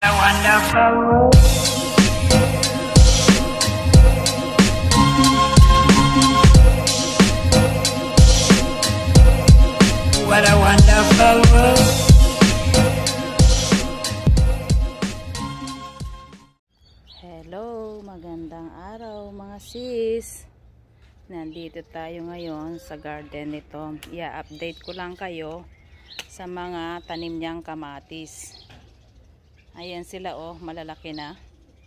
Wonderful. What a wonderful world. Hello, magandang araw mga sis. Nandito tayo ngayon sa garden nito. I-update ko lang kayo sa mga tanim niyang kamatis. Ayan sila oh, malalaki na.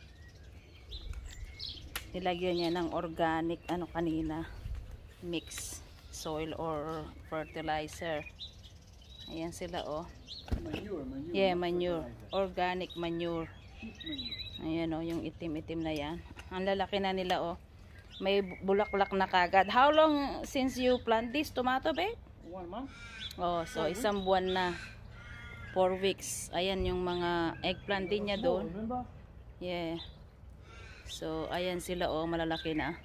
Nilagyan niya ng organic kanina, mix soil or fertilizer. Ayan sila oh. Yeah, manure. Organic manure. Ayan oh, yung itim-itim na yan. Ang lalaki na nila oh. May bulaklak na kagad. How long since you plant this tomato, babe? 1 month. Oh, so isang buwan na. 4 weeks. Ayan yung mga eggplant din niya doon. Yeah. So, ayan sila oh, malalaki na.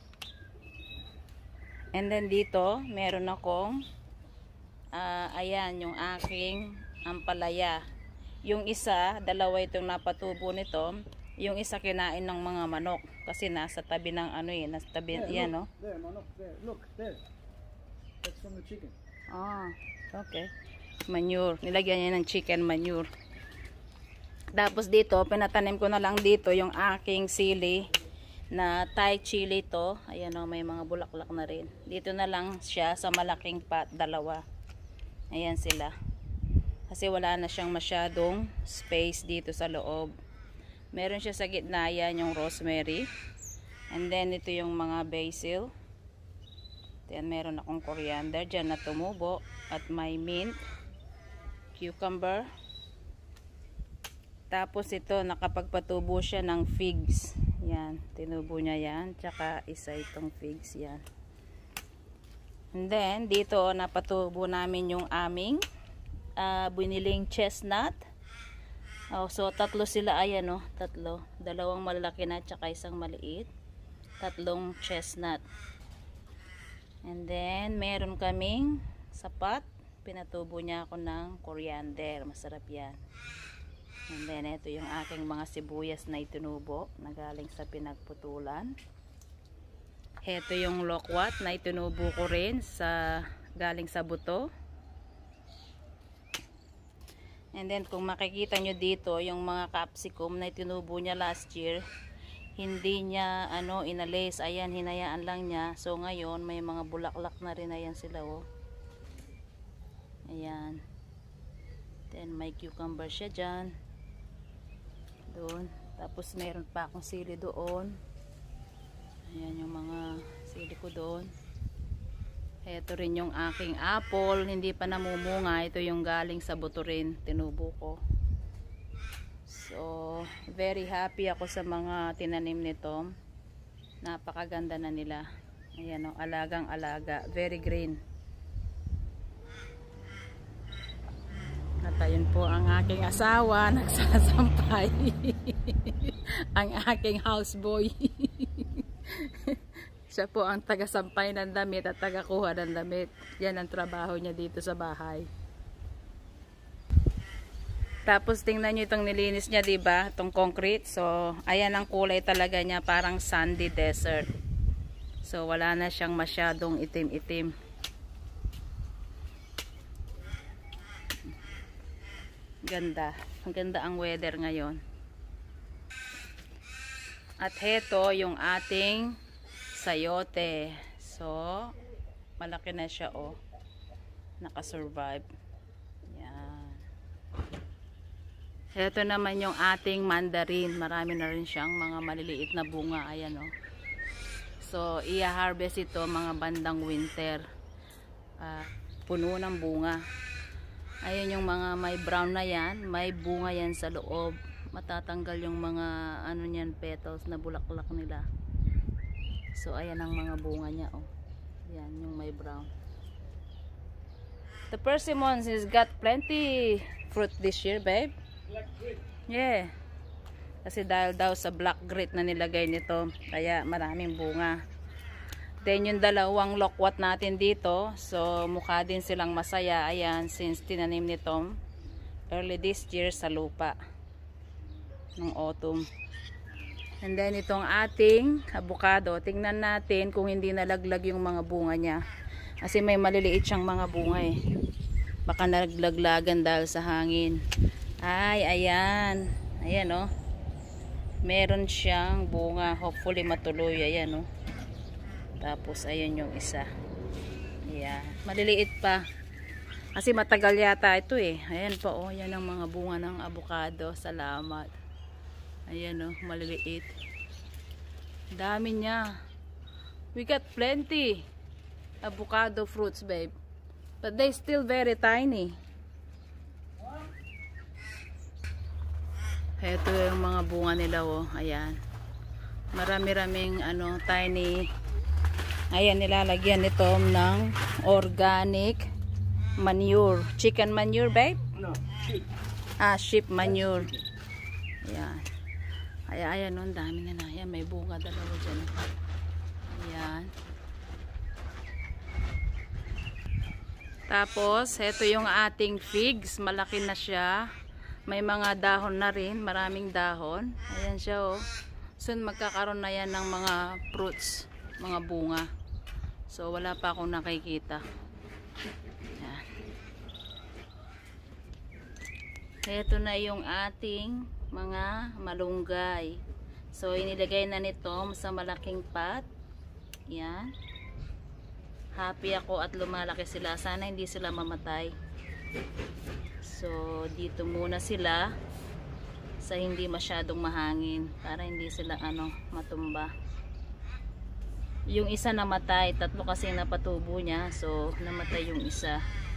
And then dito, meron akong ayan, yung aking ampalaya. Yung isa, dalawa itong napatubo nito. Yung isa kinain ng mga manok. Kasi nasa tabi ng nasa tabi, yan no? There, manok, there. Look, there. That's from the chicken. Ah, okay. Manure. Nilagyan niya ng chicken manure. Tapos dito, pinatanim ko na lang dito yung aking sili na Thai chili to. Ayan o, may mga bulaklak na rin. Dito na lang siya sa malaking pot, dalawa. Ayan sila. Kasi wala na siyang masyadong space dito sa loob. Meron siya sa gitna, yan yung rosemary. And then ito yung mga basil. Then meron akong coriander dyan na tumubo. At may mint, cucumber. Tapos ito, nakapagpatubo siya ng figs. Yan, tinubo niya yan. Tsaka isa itong figs, yan. And then, dito napatubo namin yung aming biniling chestnut. Oh, so, tatlo sila, ayan o, tatlo. Dalawang malalaki na, tsaka isang maliit. Tatlong chestnut. And then, meron kaming sapat. Pinatubo niya ako ng coriander. Masarap yan. And then, ito yung aking mga sibuyas na itinubo na galing sa pinagputulan. Ito yung lokwat na itinubo ko rin sa galing sa buto. And then, kung makikita nyo dito, yung mga capsicum na itinubo niya last year, hindi niya inalis. Ayan, hinayaan lang niya. So, ngayon, may mga bulaklak na rin. Ayan sila, oh. Ayan. Then, may cucumber siya dyan. Doon. Tapos meron pa akong sili doon. Ayan yung mga sili ko doon. Ito rin yung aking apple. Hindi pa namumunga. Ito yung galing sa buto rin. Tinubo ko. So, very happy ako sa mga tinanim nito. Napakaganda na nila. Ayan o, alagang alaga. Very green. At ayun po ang aking asawa, nagsasampay. Ang aking houseboy. Siya po ang taga-sampay ng damit at taga-kuha ng damit. Yan ang trabaho niya dito sa bahay. Tapos tingnan nyo itong nilinis niya, diba? Itong concrete. So, ayan ang kulay talaga niya, parang sandy desert. So, wala na siyang masyadong itim-itim. Ganda. Ang ganda ang weather ngayon. At heto yung ating sayote. So, malaki na siya oh. Nakasurvive. Yan. Heto naman yung ating mandarin. Marami na rin siyang mga maliliit na bunga. Ayan oh. So, i-harvest ito mga bandang winter. Puno ng bunga. Ayan yung mga may brown na yan, may bunga yan sa loob. Matatanggal yung mga niyan, petals na bulaklak nila. So ayan ang mga bunga niya oh. Yan yung may brown. The persimmons has got plenty fruit this year, babe. Black grape. Yeah. Kasi dahil daw sa black grape na nilagay nito, kaya maraming bunga. Then yung dalawang lokwat natin dito, so mukha din silang masaya. Ayan, since tinanim nito early this year sa lupa. ng autumn. And then itong ating avocado, tingnan natin kung hindi nalaglag yung mga bunga niya. Kasi may maliliit siyang mga bunga eh. Baka naglaglagan dahil sa hangin. Ay, ayan. Ayan oh. Meron siyang bunga. Hopefully matuloy. Ayan oh. Tapos ayan yung isa. Ayan. Maliliit pa. Kasi matagal yata ito eh. Ayan pa oh. Ayan ang mga bunga ng avocado. Salamat. Ayan oh. Maliliit. Dami niya. We got plenty avocado fruits, babe. But they still very tiny. Ito yung mga bunga nila oh. Ayan. Marami-raming tiny. Ayan, nilalagyan nito ng organic manure. Chicken manure, babe? No, sheep. Ah, sheep manure. Ayan. Ayan, ang dami nga na. Ayan, may bunga dalawa dyan. Ayan. Tapos, ito yung ating figs. Malaki na siya. May mga dahon na rin. Maraming dahon. Ayan siya, oh. Soon, magkakaroon na yan ng mga fruits. Mga bunga. So, wala pa akong nakikita. Ayan. Ito na yung ating mga malunggay. So, inilagay na nito sa malaking pot. Ayan. Happy ako at lumalaki sila. Sana hindi sila mamatay. So, dito muna sila sa hindi masyadong mahangin para hindi sila matumba. Yung isa namatay, 3 kasi napatubo niya. So, namatay yung isa.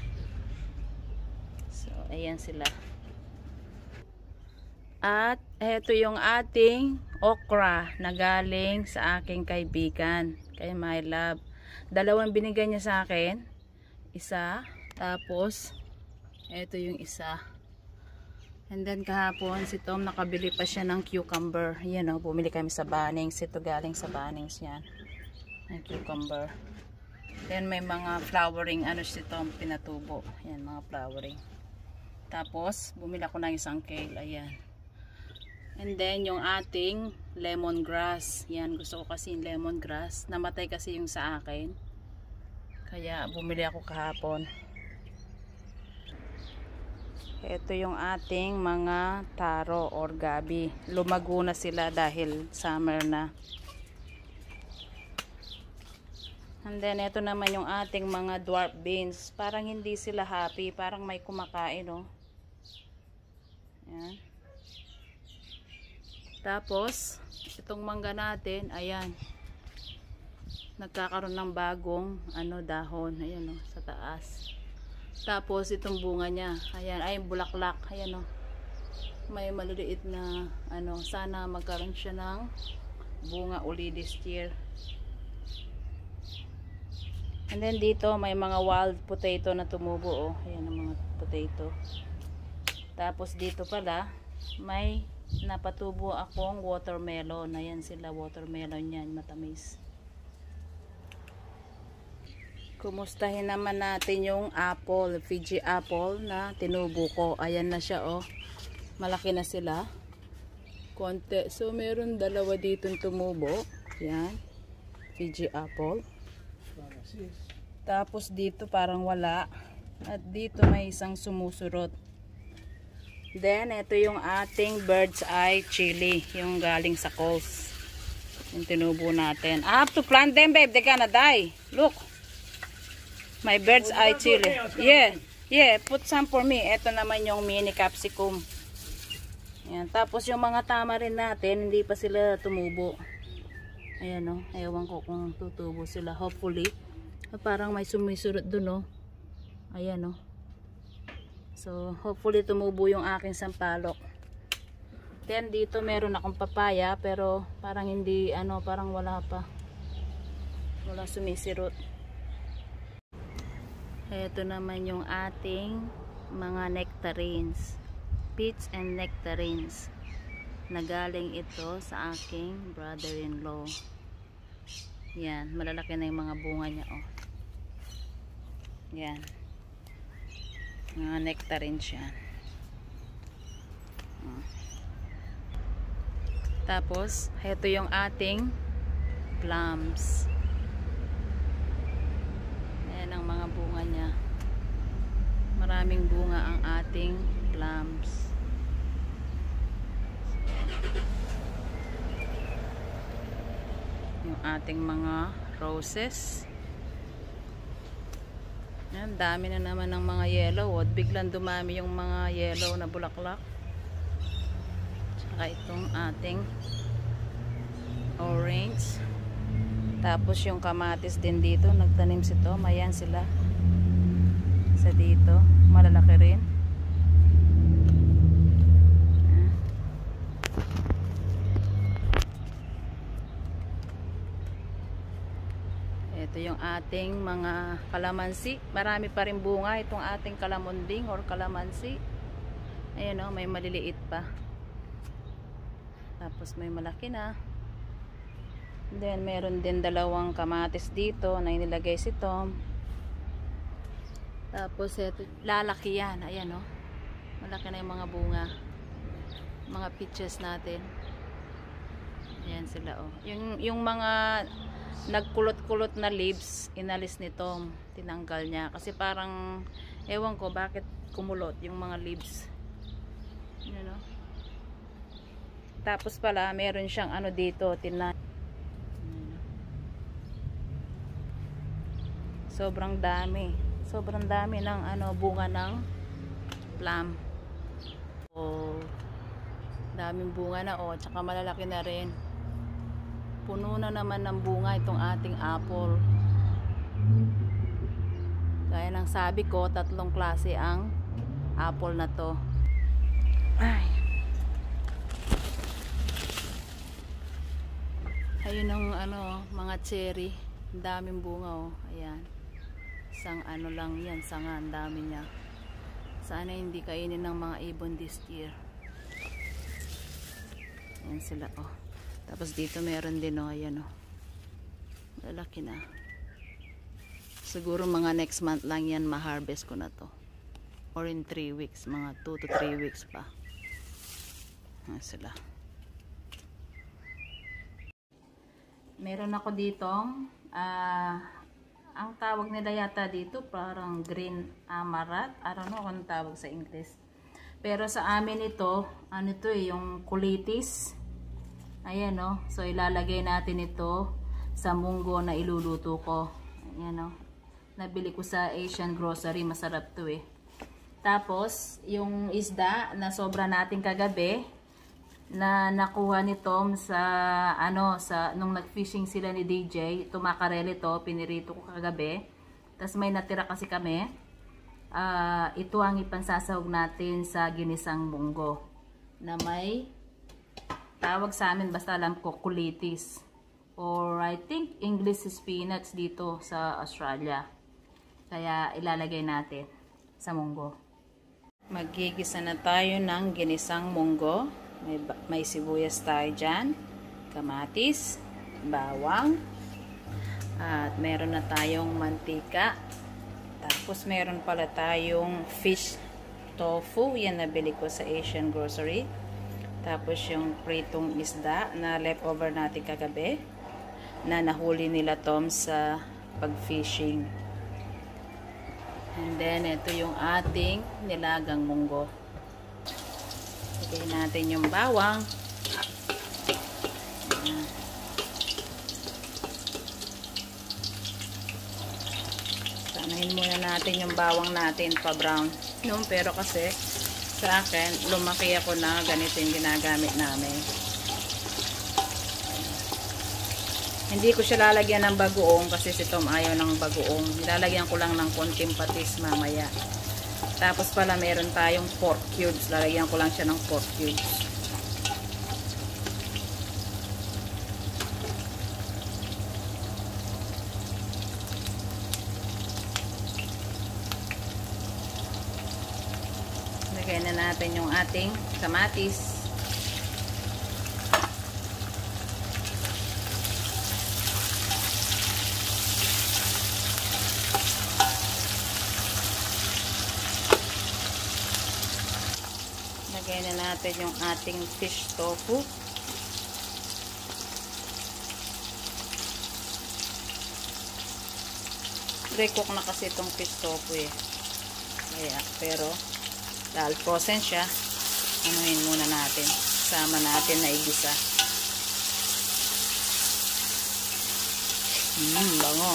So, ayan sila. At eto yung ating okra na galing sa aking kaibigan, kay My Love. 2 binigay niya sa akin. Isa. Tapos, eto yung isa. And then kahapon, si Tom nakabili pa siya ng cucumber. Yan o, bumili kami sa Bunnings. Ito galing sa Bunnings yan. Ang cucumber. Then may mga flowering, si Tom pinatubo. Yan, mga flowering. Tapos, bumili ako ng isang kale. Ayan. And then, yung ating lemongrass. Yan, gusto ko kasi yung lemongrass. Namatay kasi yung sa akin. Kaya, bumili ako kahapon. Ito yung ating mga taro or gabi. Lumago na sila dahil summer na. And then, ito naman yung ating mga dwarf beans. Parang hindi sila happy. Parang may kumakain, oh. Yan. Tapos, itong mangga natin, ayan. Nagkakaroon ng bagong dahon. Ayan o, sa taas. Tapos, itong bunga niya. Ayan, ay bulaklak. Ayan o. May maliliit na, sana magkaroon siya ng bunga uli this year. And then, dito, may mga wild potato na tumubo o. Ayan ang mga potato. Tapos, dito pala, may napatubo akong watermelon. Ayan sila, watermelon yan, matamis. Kumustahin naman natin yung apple, Fiji apple na tinubo ko. Ayan na siya oh. Malaki na sila. Konti. So meron 2 dito tumubo. Yan. Fiji apple. Tapos dito parang wala. At dito may isang sumusurot. Then, ito yung ating bird's eye chili. Yung galing sa Coles. Yung tinubo natin. I have to plant them, babe. They're gonna die. Look. My bird's eye chili. Yeah. Yeah. Put some for me. Ito naman yung mini capsicum. Ayan. Tapos yung mga tamarin natin, hindi pa sila tumubo. Ayan o. Ewan ko kung tutubo sila. Hopefully. Parang may sumisurot dun o. Ayan o. So, hopefully tumubo yung aking sampalok. Then, dito meron akong papaya, pero parang hindi, parang wala pa. Wala sumisirot. Ito naman yung ating mga nectarines. Peach and nectarines. Nagaling ito sa aking brother-in-law. Yan, malalaki na yung mga bunga niya, oh. Yan. Mga nectarines yan. Tapos, ito yung ating plums. Ayan ang mga bunga niya. Maraming bunga ang ating plums. Yung ating mga roses. Ayan, dami na naman ng mga yellow. Biglang dumami yung mga yellow na bulaklak. Tsaka itong ating orange. Tapos yung kamatis din dito. Nagtanim si Tom. Ayan sila. Sa dito. Malalaki rin. Ito yung ating mga kalamansi. Marami pa rin bunga itong ating kalamunding or kalamansi. Ayan o, may maliliit pa. Tapos may malaki na. Then meron din dalawang kamatis dito na inilagay si Tom. Tapos ito, lalaki yan. Ayan o. Malaki na yung mga bunga. Mga peaches natin. Ayan sila o. Yung mga nagkulot-kulot na leaves, inalis ni Tom. Tinanggal niya. Kasi parang, ewan ko bakit kumulot yung mga leaves. Ayan o. Tapos pala, meron siyang ano dito, sobrang dami. Sobrang dami ng ano, bunga ng plum. Oh, daming bunga na oh, tsaka malalaki na rin. Puno na naman ng bunga itong ating apple. Gaya ng sabi ko, 3 klase ang apple na to. Ay. Ayun ang ano, mga cherry. Ang daming bunga oh. Ayan. Isang ano lang yan, sanga, ang dami niya. Sana hindi kainin ng mga ibon this year. Ayan sila oh. Tapos dito meron din oh, ayan oh. Malaki na. Siguro mga next month lang yan ma-harvest ko na to. Or in 3 weeks, mga 2 to 3 weeks pa. Ayan sila. Meron ako ditong ang tawag nila yata dito parang green amaranth. I don't know kung anong tawag sa English. Pero sa amin ito, ano to eh, yung kulitis. Ayan o. So ilalagay natin ito sa munggo na iluluto ko. Ayan o. Nabili ko sa Asian grocery. Masarap to eh. Tapos, yung isda na sobra natin kagabi, na nakuha ni Tom sa ano, sa nung nag-fishing sila ni DJ, tumakarel ito, pinirito ko kagabi. Tapos may natira kasi kami. Ito ang ipansasahog natin sa ginisang munggo na may tawag sa amin, basta alam ko, kulitis, or I think English spinach dito sa Australia. Kaya ilalagay natin sa munggo. Magigisa na tayo ng ginisang munggo. May sibuyas tayo dyan, kamatis, bawang, at meron na tayong mantika. Tapos meron pala tayong fish tofu, yan nabili ko sa Asian grocery. Tapos yung pritong isda na leftover natin kagabi, na nahuli nila Tom sa pag-fishing. And then ito yung ating nilagang munggo. Lagyan natin yung bawang. Sanahin muna natin yung bawang natin pa brown. No, pero kasi sa akin, lumaki ako na ganito yung ginagamit namin. Hindi ko siya lalagyan ng bagoong kasi si Tom ayaw ng bagoong. Lalagyan ko lang ng konting patis mamaya. Tapos pala meron tayong pork cubes. Lalagyan ko lang siya ng pork cubes. Lagay na natin yung ating kamatis. Lagay na natin yung ating fish tofu. Pre-cook na kasi itong fish tofu eh. Kaya, pero dahil frozen siya, anuhin muna natin. Sama natin na igisa. Bango.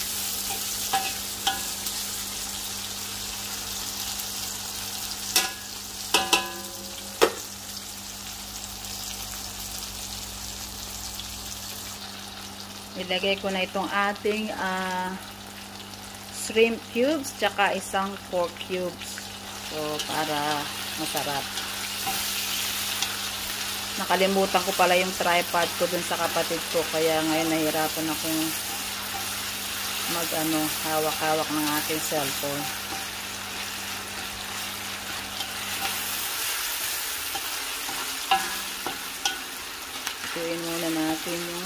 Ilagay ko na itong ating shrimp cubes tsaka isang pork cubes. So, para masarap. Nakalimutan ko pala yung tripod ko dun sa kapatid ko. Kaya ngayon nahirapan akong hawak-hawak ng aking cellphone. Ituin muna natin yung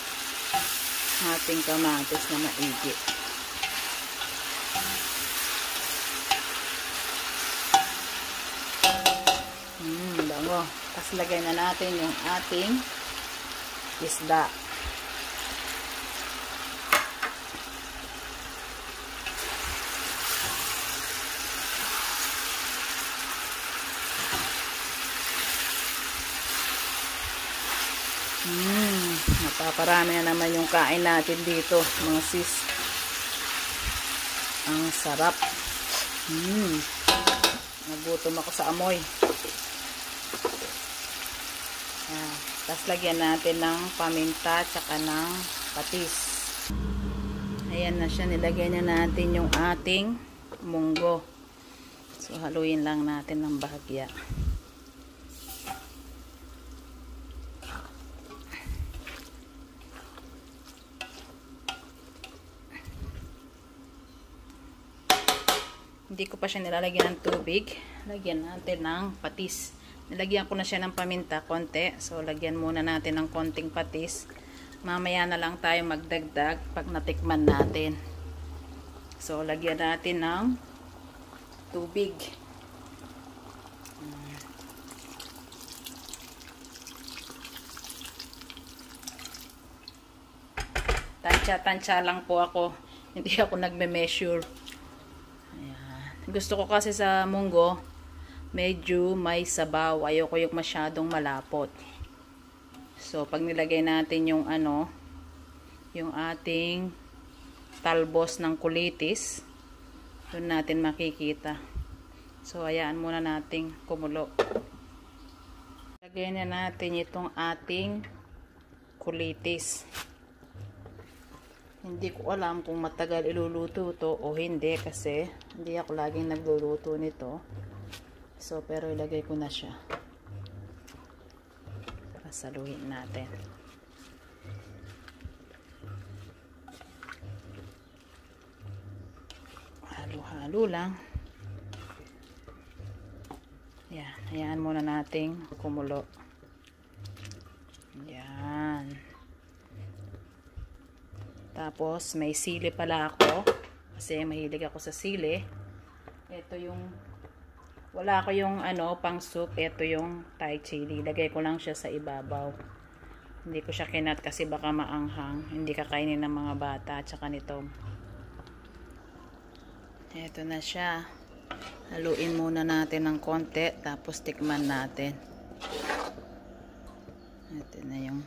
ating kamatis na maigi. Bango. Tapos lagay na natin yung ating isda. Napaparami na naman yung kain natin dito, mga sis. Ang sarap. Nagutom ako sa amoy. Tapos lagyan natin ng paminta tsaka ng patis. Ayan na siya. Nilagay na natin yung ating munggo. So haluin lang natin ng bahagya. Hindi ko pa siya nilalagyan ng tubig. Lagyan natin ng patis. Nilagyan ko na siya ng paminta, konti. So, lagyan muna natin ng konting patis. Mamaya na lang tayo magdagdag pag natikman natin. So, lagyan natin ng tubig. Tansya-tansya lang po ako. Hindi ako nagme-measure. Gusto ko kasi sa munggo, medyo may sabaw. Ayoko yung masyadong malapot. So, pag nilagay natin yung yung ating talbos ng kulitis, doon natin makikita. So, hayaan muna nating kumulo. Lagay na natin itong ating kulitis. Hindi ko alam kung matagal iluluto to o hindi kasi hindi ako laging nagluluto nito. So, pero ilagay ko na siya. Para saluhin natin. Halo-halo lang. Yan. Hayaan muna nating kumulo. Yan. Tapos, may sili pala ako. Kasi mahilig ako sa sili. Ito yung, wala ko yung pang soup. Ito yung Thai chili. Lagay ko lang siya sa ibabaw. Hindi ko siya kinat kasi baka maanghang. Hindi kakainin ng mga bata at saka nito. Ito na siya. Haluin muna natin ng konti. Tapos tikman natin. Ito na yung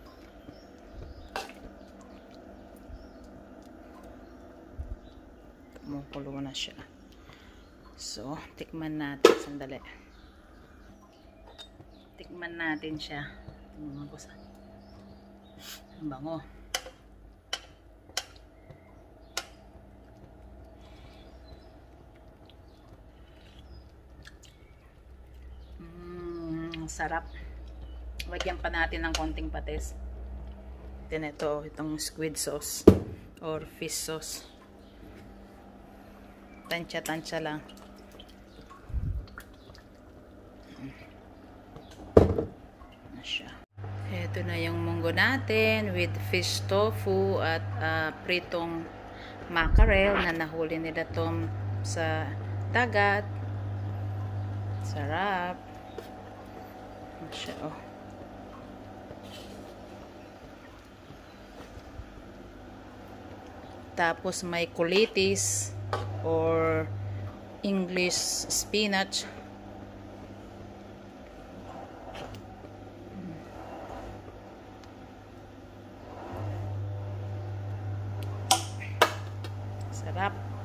kumukulo na siya. So, tikman natin. Sandali. Tikman natin siya. Tingnan ko sa ang bango. Sarap. Lagyan pa natin ng konting patis. Ito, itong squid sauce or fish sauce. Tansya-tansya lang. Ito na yung munggo natin with fish tofu at pritong mackerel na nahuli nila Tom sa dagat. Sarap. Siya, oh. Tapos may kulitis or English spinach. Sarap.